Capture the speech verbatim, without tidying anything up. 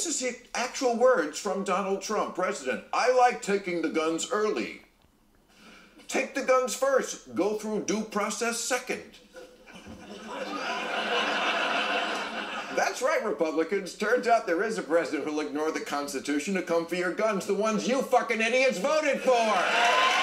This is the actual words from Donald Trump, President. I like taking the guns early. Take the guns first. Go through due process second. That's right, Republicans. Turns out there is a president who'll ignore the Constitution to come for your guns, the ones you fucking idiots voted for.